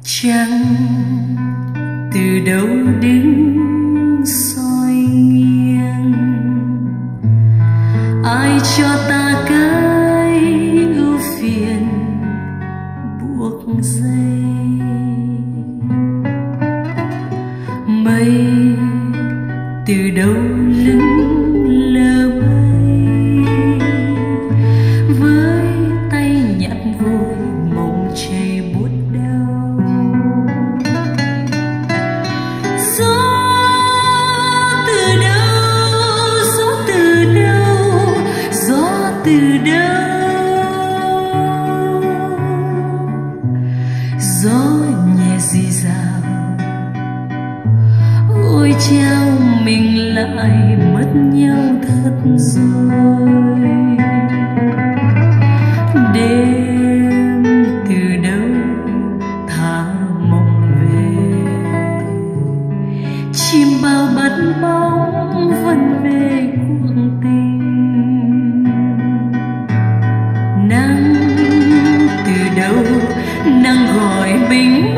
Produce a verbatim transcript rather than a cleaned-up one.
Chẳng từ đâu đứng soi nghiêng, ai cho ta cái ưu phiền buộc dây. Mây từ đâu lững lờ bay, với tay nhặt vội mộng chảy buốt đau. Gió từ đâu, gió từ đâu, gió từ đâu, gió nhẹ rì rào. Ôi trao mình lại mất nhau thật rồi. Đêm từ đâu thả mộng về, chim bao bắt bóng vẫn về cuộc tình. Nắng từ đâu, nắng gọi bình